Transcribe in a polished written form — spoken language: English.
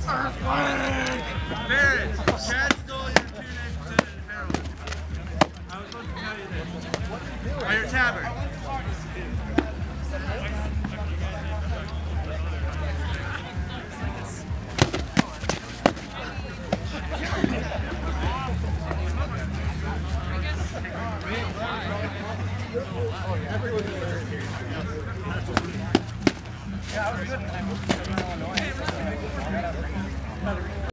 Barrett, Chad stole your 2 names in Harold. I was supposed to tell you this. Or your tabard. Yeah, I was good.